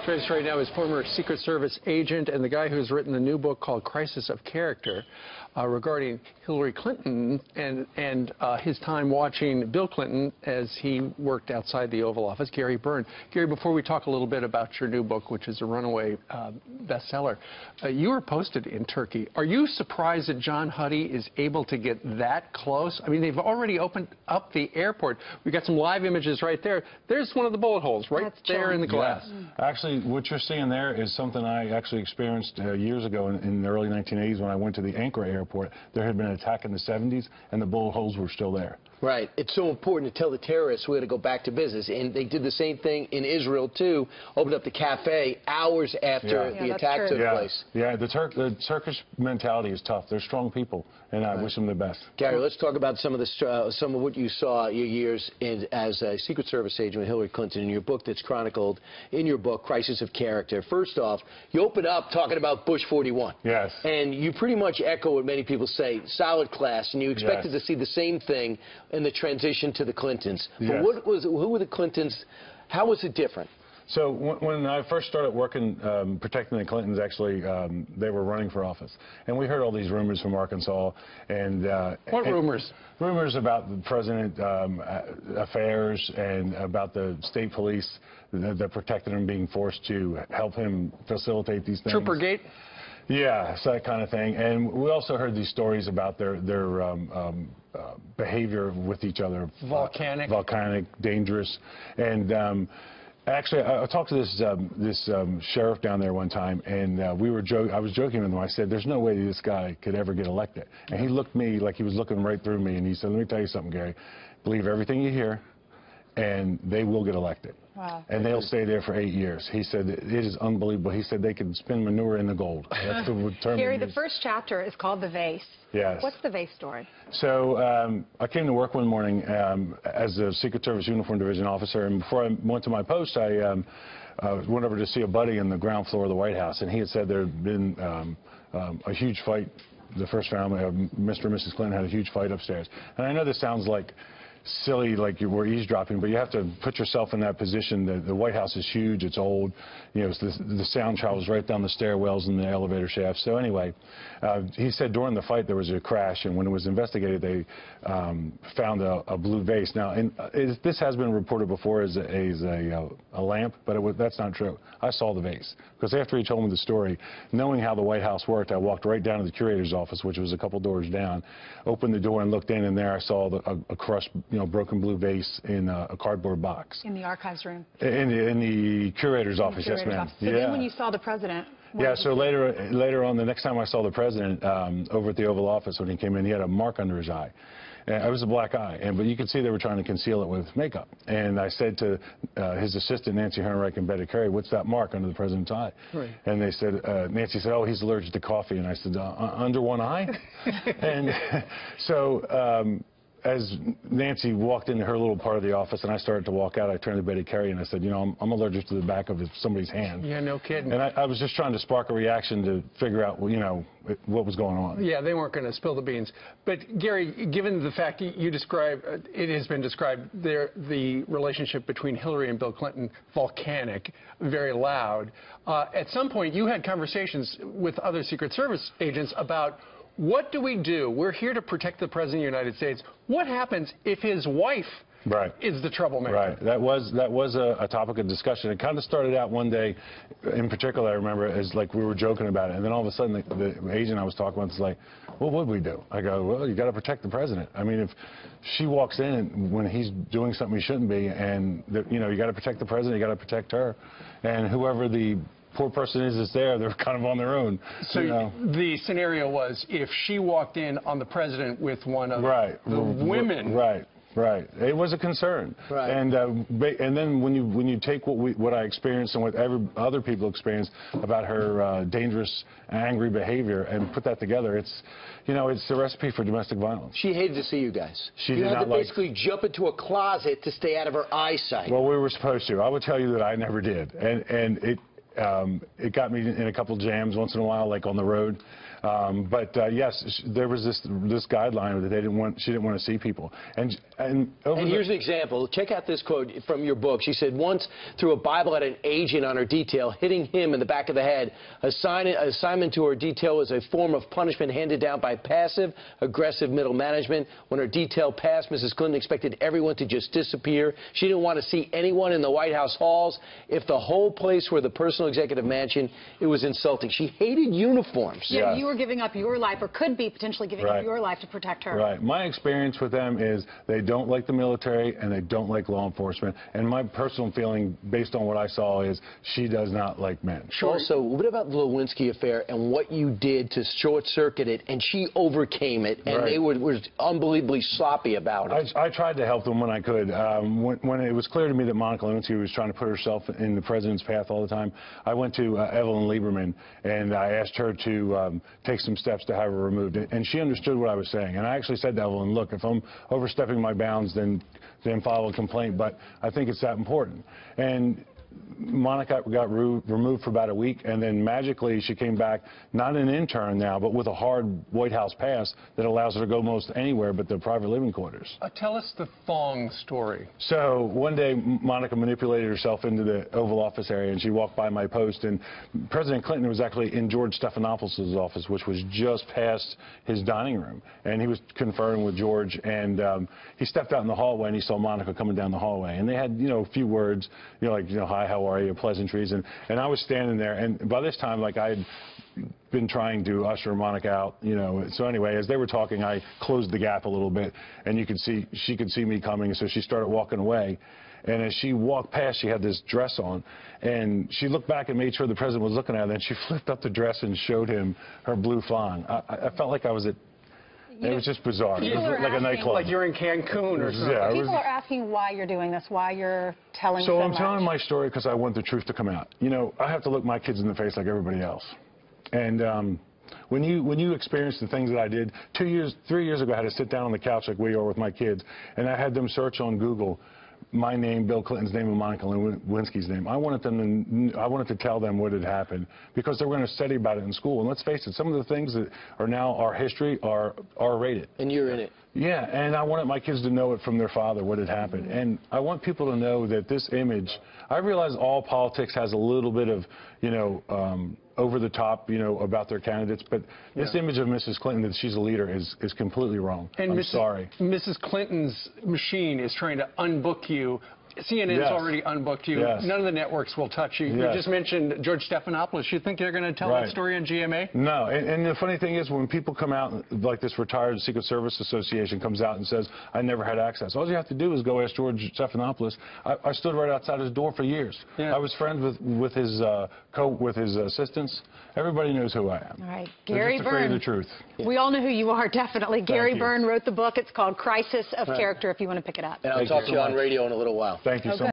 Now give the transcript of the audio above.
Joining us right now is former Secret Service agent and the guy who's written the new book called Crisis of Character regarding Hillary Clinton and his time watching Bill Clinton as he worked outside the Oval Office, Gary Byrne. Gary, before we talk a little bit about your new book, which is a runaway bestseller, you were posted in Turkey. Are you surprised that John Huddy is able to get that close? I mean, they've already opened up the airport. We got some live images right there. There's one of the bullet holes right there in the glass. Yeah. Actually, what you're seeing there is something I actually experienced years ago in the early 1980s when I went to the Ankara airport. There had been an attack in the 70s, and the bullet holes were still there. Right. It's so important to tell the terrorists we're going to go back to business. And they did the same thing in Israel, too. Opened up the cafe hours after the attack took place. Yeah, the Turkish mentality is tough. They're strong people, and I wish them the best. Gary, let's talk about some of what you saw your years as a Secret Service agent with Hillary Clinton in your book that's chronicled in your book, Crisis of Character. First off, you open up talking about Bush 41. Yes. And you pretty much echo what many people say, solid class, and you expected to see the same thing in the transition to the Clintons. Yes. But who were the Clintons? How was it different? So when I first started working protecting the Clintons, actually, they were running for office. And we heard all these rumors from Arkansas. And what rumors? Rumors about the president affairs and about the state police that protected him being forced to help him facilitate these things. Troopergate? Yeah, so that kind of thing. And we also heard these stories about their behavior with each other. Volcanic. Volcanic, dangerous. And actually, I talked to this sheriff down there one time, and I was joking with him. I said, there's no way this guy could ever get elected. And he looked at me like he was looking right through me, and he said, let me tell you something, Gary. Believe everything you hear, and they will get elected. Wow. And they'll stay there for 8 years. He said, it is unbelievable. He said they can spin manure in the gold. That's the term. Gary, the first chapter is called The Vase. Yes. What's the Vase story? So I came to work one morning as a Secret Service Uniform Division officer, and before I went to my post, I went over to see a buddy in the ground floor of the White House, and he had said there had been a huge fight. The first family, Mr. and Mrs. Clinton, had a huge fight upstairs. And I know this sounds like silly, like you were eavesdropping, but you have to put yourself in that position. The White House is huge, it's old, you know, the sound travels right down the stairwells and the elevator shafts. So anyway, he said during the fight there was a crash, and when it was investigated, they found a blue vase. Now, this has been reported before as a lamp, but that's not true. I saw the vase, because after he told me the story, knowing how the White House worked, I walked right down to the curator's office, which was a couple doors down, opened the door and looked in, and there I saw a crushed, broken blue vase in a cardboard box. In the archives room. In the curator's office, yes, ma'am. So then when you saw the president... Yeah, so later on, the next time I saw the president over at the Oval Office when he came in, he had a mark under his eye. It was a black eye, but you could see they were trying to conceal it with makeup. And I said to his assistant, Nancy Herrenreich and Betty Carey, what's that mark under the president's eye? Right. And they said, Nancy said, oh, he's allergic to coffee. And I said, under one eye? And so... as Nancy walked into her little part of the office and I started to walk out, I turned to Betty Carey and I said, I'm allergic to the back of somebody's hand. Yeah, no kidding. And I was just trying to spark a reaction to figure out, what was going on. Yeah, they weren't going to spill the beans. But, Gary, given the fact you described, it has been described, the relationship between Hillary and Bill Clinton, volcanic, very loud. At some point, you had conversations with other Secret Service agents about what do we do? We're here to protect the President of the United States. What happens if his wife is the troublemaker? Right. That was a topic of discussion. It kind of started out one day, in particular, I remember, as like we were joking about it. And then all of a sudden, the agent I was talking with was like, what would we do? I go, well, you got to protect the President. I mean, if she walks in when he's doing something he shouldn't be, and, you got to protect the President, you got to protect her. And whoever the poor person is that's there, they're kind of on their own. So the scenario was if she walked in on the president with one of the women. Right. It was a concern. Right. And then when you take what I experienced and what other people experienced about her dangerous, angry behavior and put that together, it's a recipe for domestic violence. She hated to see you guys. You had to basically jump into a closet to stay out of her eyesight. Well, we were supposed to. I would tell you that I never did, and it got me in a couple jams once in a while, like on the road. Yes, there was this guideline that she didn't want to see people. And here's an example. Check out this quote from your book. She said, once threw a Bible at an agent on her detail, hitting him in the back of the head. Assignment to her detail was a form of punishment handed down by passive-aggressive middle management. When her detail passed, Mrs. Clinton expected everyone to just disappear. She didn't want to see anyone in the White House halls. If the whole place were the personal executive mansion, it was insulting. She hated uniforms. Yeah, you were giving up your life, or could be potentially giving up your life to protect her. Right. My experience with them is they don't like the military and they don't like law enforcement. And my personal feeling, based on what I saw, is she does not like men. Sure. Also, what about the Lewinsky affair and what you did to short-circuit it, and she overcame it, and they were unbelievably sloppy about it? I tried to help them when I could. When it was clear to me that Monica Lewinsky was trying to put herself in the president's path all the time, I went to Evelyn Lieberman, and I asked her to take some steps to have her removed. And she understood what I was saying. And I actually said to Evelyn, look, if I'm overstepping my bounds, then file a complaint. But I think it's that important. And Monica got removed for about a week, and then magically she came back, not an intern now, but with a hard White House pass that allows her to go most anywhere but the private living quarters. Tell us the thong story. So one day Monica manipulated herself into the Oval Office area, and she walked by my post, and President Clinton was actually in George Stephanopoulos' office, which was just past his dining room, and he was conferring with George, and he stepped out in the hallway and he saw Monica coming down the hallway, and they had, a few words, hi, how are you, pleasantries, and I was standing there, and by this time, I had been trying to usher Monica out, so anyway, as they were talking, I closed the gap a little bit, and she could see me coming, so she started walking away. And as she walked past, she had this dress on, and she looked back and made sure the president was looking at her, and she flipped up the dress and showed him her blue thong. I felt like I was at... It was just bizarre. It was like a nightclub. Like you're in Cancun or something. Yeah, People are asking why you're doing this, why you're telling so much. I'm telling my story because I want the truth to come out. I have to look my kids in the face like everybody else. And when you experience the things that I did, 3 years ago, I had to sit down on the couch like we are with my kids, and I had them search on Google my name, Bill Clinton's name, and Monica Lewinsky's name. I wanted to tell them what had happened because they were going to study about it in school. And let's face it, some of the things that are now our history are R-rated. And you're in it. Yeah, and I wanted my kids to know it from their father, what had happened. And I want people to know that this image, I realize all politics has a little bit of, over the top, about their candidates, but this image of Mrs. Clinton, that she's a leader, is completely wrong. And I'm sorry. Mrs. Clinton's machine is trying to unbook you. CNN's already unbooked you. Yes. None of the networks will touch you. You just mentioned George Stephanopoulos. You think they're going to tell that story on GMA? No, and the funny thing is when people come out, like this retired Secret Service Association comes out and says, I never had access. All you have to do is go ask George Stephanopoulos. I stood right outside his door for years. Yeah. I was friends with his assistants. Everybody knows who I am. All right, Gary Byrne. They're just afraid of the truth. We all know who you are, definitely. Gary Byrne wrote the book. It's called Crisis of Character, if you want to pick it up. And I'll talk to you on radio in a little while. Thank you so much.